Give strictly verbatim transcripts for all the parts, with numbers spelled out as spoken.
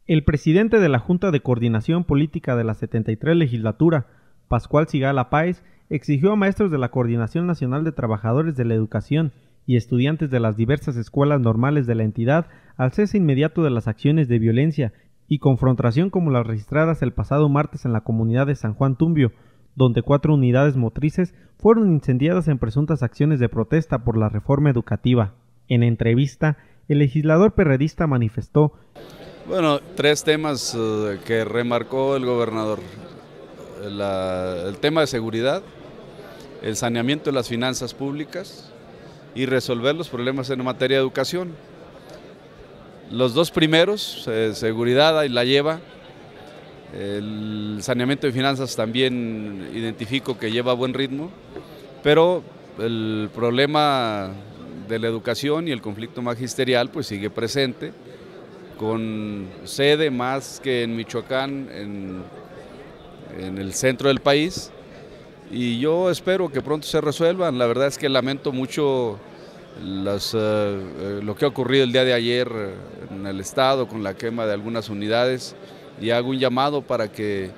El presidente de la Junta de Coordinación Política de la setenta y tres Legislatura, Pascual Sigala Páez, exigió a maestros de la Coordinación Nacional de Trabajadores de la Educación y estudiantes de las diversas escuelas normales de la entidad al cese inmediato de las acciones de violencia y confrontación como las registradas el pasado martes en la comunidad de San Juan Tumbio, donde cuatro unidades motrices fueron incendiadas en presuntas acciones de protesta por la reforma educativa. En entrevista, el legislador perredista manifestó: Bueno, tres temas uh, que remarcó el gobernador. La, el tema de seguridad, el saneamiento de las finanzas públicas y resolver los problemas en materia de educación. Los dos primeros, eh, seguridad, ahí la lleva. El saneamiento de finanzas también identifico que lleva buen ritmo, pero el problema de la educación y el conflicto magisterial pues sigue presente, con sede más que en Michoacán, en, en el centro del país, y yo espero que pronto se resuelvan. La verdad es que lamento mucho las, uh, lo que ha ocurrido el día de ayer en el estado con la quema de algunas unidades, y hago un llamado para que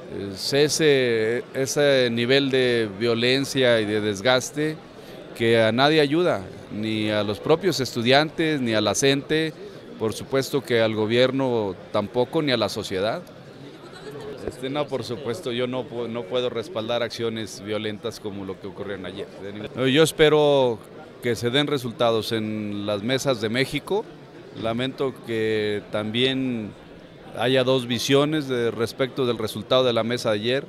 cese ese nivel de violencia y de desgaste que a nadie ayuda, ni a los propios estudiantes, ni a la gente, por supuesto que al gobierno tampoco, ni a la sociedad. Este, no, por supuesto, yo no, no puedo respaldar acciones violentas como lo que ocurrieron ayer. Yo espero que se den resultados en las mesas de México. Lamento que también haya dos visiones de respecto del resultado de la mesa de ayer,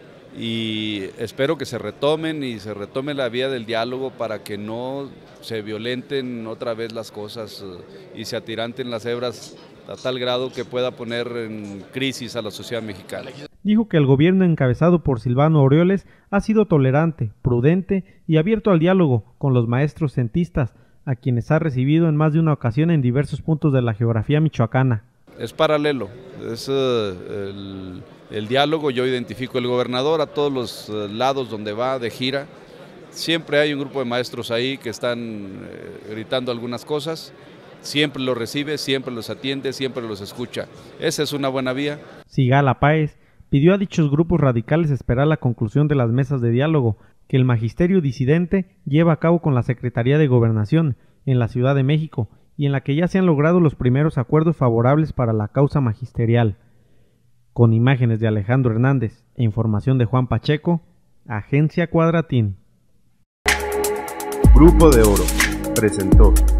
y espero que se retomen y se retome la vía del diálogo para que no se violenten otra vez las cosas y se atiranten las hebras a tal grado que pueda poner en crisis a la sociedad mexicana. Dijo que el gobierno encabezado por Silvano Aureoles ha sido tolerante, prudente y abierto al diálogo con los maestros centistas, a quienes ha recibido en más de una ocasión en diversos puntos de la geografía michoacana. Es paralelo, es uh, el, el diálogo. Yo identifico el gobernador a todos los uh, lados donde va de gira. Siempre hay un grupo de maestros ahí que están eh, gritando algunas cosas. Siempre los recibe, siempre los atiende, siempre los escucha. Esa es una buena vía. Sigala Páez pidió a dichos grupos radicales esperar la conclusión de las mesas de diálogo que el magisterio disidente lleva a cabo con la Secretaría de Gobernación en la Ciudad de México, y en la que ya se han logrado los primeros acuerdos favorables para la causa magisterial. Con imágenes de Alejandro Hernández e información de Juan Pacheco, Agencia Cuadratín. Grupo de Oro presentó